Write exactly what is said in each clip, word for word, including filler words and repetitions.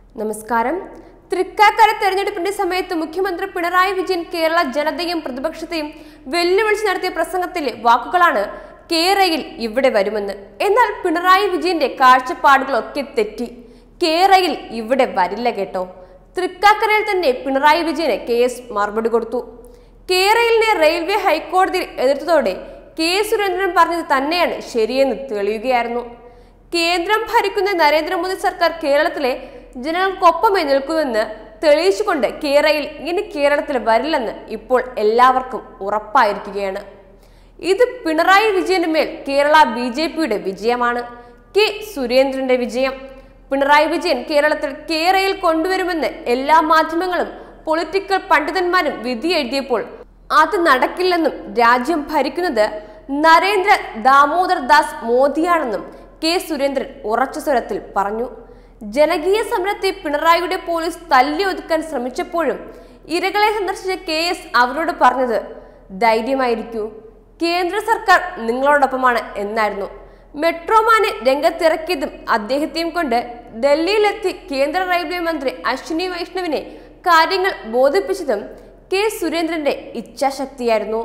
നമസ്കാരം. തൃക്കാക്കര തെരഞ്ഞെടുപ്പിന്റെ സമയത്ത് മുഖ്യമന്ത്രി പിണറായി വിജയൻ കേരള ജനതയും പ്രതിപക്ഷത്തെയും വെല്ലുവിളിച്ച് നടത്തിയ പ്രസംഗത്തിലെ വാക്കുകളാണ് കേരയിൽ ഇവിടെ വരുമെന്ന്. എന്നാൽ പിണറായി വിജയന്റെ കാഴ്ചപ്പാടുകളൊക്കെ തെറ്റി. കേരയിൽ ഇവിടെ വരില്ല കേട്ടോ. തൃക്കാക്കരയിൽ തന്നെ പിണറായി വിജയന് കെ എസ് മറുപടി കൊടുത്തു. കേരളിനെ റെയിൽവേ ഹൈക്കോടതിയിൽ എതിർത്തതോടെ കെ സുരേന്ദ്രൻ പറഞ്ഞത് തന്നെയാണ് ശരിയെന്ന് തെളിയുകയായിരുന്നു. കേന്ദ്രം ഭരിക്കുന്ന നരേന്ദ്രമോദി സർക്കാർ കേരളത്തിലെ ജനങ്ങൾക്കൊപ്പമേ നിൽക്കുമെന്ന് തെളിയിച്ചുകൊണ്ട് കേരയിൽ ഇനി കേരളത്തിൽ വരില്ലെന്ന് ഇപ്പോൾ എല്ലാവർക്കും ഉറപ്പായിരിക്കുകയാണ്. ഇത് പിണറായി വിജയന് മേൽ കേരള ബി ജെ പിയുടെ വിജയമാണ്, കെ സുരേന്ദ്രന്റെ വിജയം. പിണറായി വിജയൻ കേരളത്തിൽ കേരയിൽ കൊണ്ടുവരുമെന്ന് എല്ലാ മാധ്യമങ്ങളും പൊളിറ്റിക്കൽ പണ്ഡിതന്മാരും വിധി എഴുതിയപ്പോൾ അത് നടക്കില്ലെന്നും രാജ്യം ഭരിക്കുന്നത് നരേന്ദ്ര ദാമോദർ ദാസ് മോദിയാണെന്നും കെ സുരേന്ദ്രൻ ഉറച്ച സ്വരത്തിൽ പറഞ്ഞു. ജനകീയ സമരത്തെ പിണറായിയുടെ പോലീസ് തല്ലി ഒതുക്കാൻ ശ്രമിച്ചപ്പോഴും ഇരകളെ സന്ദർശിച്ച കെ എസ് അവരോട് പറഞ്ഞത് ധൈര്യമായിരിക്കൂ, കേന്ദ്ര സർക്കാർ നിങ്ങളോടൊപ്പമാണ് എന്നായിരുന്നു. മെട്രോമാനെ രംഗത്തിറക്കിയതും അദ്ദേഹത്തെയും കൊണ്ട് ഡൽഹിയിലെത്തി കേന്ദ്ര റെയിൽവേ മന്ത്രി അശ്വിനി വൈഷ്ണവിനെ കാര്യങ്ങൾ ബോധിപ്പിച്ചതും കെ സുരേന്ദ്രന്റെ ഇച്ഛാശക്തിയായിരുന്നു.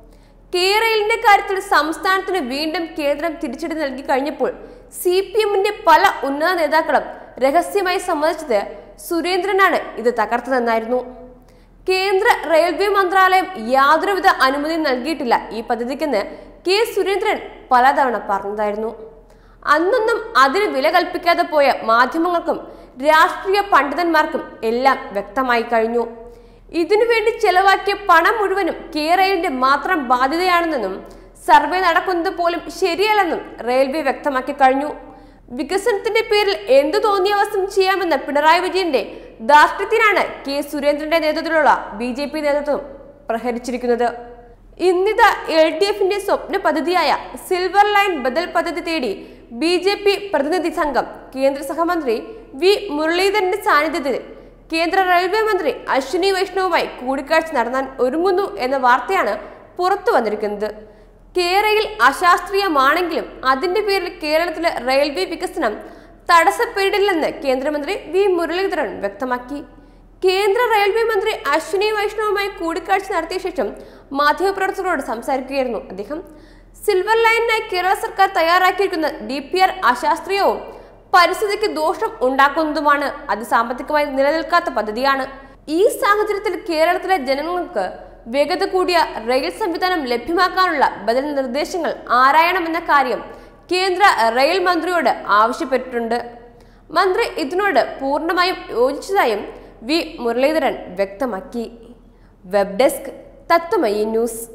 കേരളിന്റെ കാര്യത്തിൽ സംസ്ഥാനത്തിന് വീണ്ടും കേന്ദ്രം തിരിച്ചടി നൽകി കഴിഞ്ഞപ്പോൾ സി പി എമ്മിന്റെ പല ഉന്നത നേതാക്കളും രഹസ്യമായി സമ്മതിച്ചത് സുരേന്ദ്രനാണ് ഇത് തകർത്തതെന്നായിരുന്നു. കേന്ദ്ര റെയിൽവേ മന്ത്രാലയം യാതൊരുവിധ അനുമതിയും നൽകിയിട്ടില്ല ഈ പദ്ധതിക്കെന്ന് കെ സുരേന്ദ്രൻ പലതവണ പറഞ്ഞതായിരുന്നു. അന്നൊന്നും അതിന് വില കൽപ്പിക്കാതെ പോയ മാധ്യമങ്ങൾക്കും രാഷ്ട്രീയ പണ്ഡിതന്മാർക്കും എല്ലാം വ്യക്തമായി കഴിഞ്ഞു. ഇതിനുവേണ്ടി ചെലവാക്കിയ പണം മുഴുവനും കേരളിന്റെ മാത്രം ബാധ്യതയാണെന്നും സർവേ നടക്കുന്നത് പോലും ശരിയല്ലെന്നും റെയിൽവേ വ്യക്തമാക്കി കഴിഞ്ഞു. വികസനത്തിന്റെ പേരിൽ എന്തു തോന്നിയവസ്ഥം ചെയ്യാമെന്ന പിണറായി വിജയന്റെ ധാർഷ്ട്യത്തിനാണ് കെ സുരേന്ദ്രന്റെ നേതൃത്വത്തിലുള്ള ബി ജെ പി നേതൃത്വം പ്രഹരിച്ചിരിക്കുന്നത്. ഇന്നിത എൽ ഡി എഫിന്റെ സ്വപ്ന പദ്ധതിയായ സിൽവർ ലൈൻ ബദൽ പദ്ധതി തേടി ബി ജെ പി പ്രതിനിധി സംഘം കേന്ദ്ര സഹമന്ത്രി വി മുരളീധരന്റെ സാന്നിധ്യത്തിൽ കേന്ദ്ര റെയിൽവേ മന്ത്രി അശ്വിനി വൈഷ്ണവുമായി കൂടിക്കാഴ്ച നടത്താൻ ഒരുങ്ങുന്നു എന്ന വാർത്തയാണ് പുറത്തു വന്നിരിക്കുന്നത്. കേരയിൽ അശാസ്ത്രീയമാണെങ്കിലും അതിന്റെ പേരിൽ കേരളത്തിലെ റെയിൽവേ വികസനം തടസ്സപ്പെടില്ലെന്ന് കേന്ദ്രമന്ത്രി വി മുരളീധരൻ വ്യക്തമാക്കി. കേന്ദ്ര റെയിൽവേ മന്ത്രി അശ്വിനി വൈഷ്ണവുമായി കൂടിക്കാഴ്ച നടത്തിയ ശേഷം മാധ്യമപ്രവർത്തകരോട് സംസാരിക്കുകയായിരുന്നു അദ്ദേഹം. സിൽവർ ലൈനിനായി കേരള സർക്കാർ തയ്യാറാക്കിയിരിക്കുന്ന ഡി പി ആർ അശാസ്ത്രീയവും പരിസ്ഥിതിക്ക് ദോഷം ഉണ്ടാക്കുന്നതുമാണ്. അത് സാമ്പത്തികമായി നിലനിൽക്കാത്ത പദ്ധതിയാണ്. ഈ സാഹചര്യത്തിൽ കേരളത്തിലെ ജനങ്ങൾക്ക് വേഗത കൂടിയ റെയിൽ സംവിധാനം ലഭ്യമാക്കാനുള്ള ബദൽ നിർദ്ദേശങ്ങൾ ആരായണമെന്ന കാര്യം കേന്ദ്ര റെയിൽ മന്ത്രിയോട് ആവശ്യപ്പെട്ടിട്ടുണ്ട്. മന്ത്രി ഇതിനോട് പൂർണ്ണമായും യോജിച്ചതായും വി മുരളീധരൻ വ്യക്തമാക്കി. Web desk Tatwamayi news.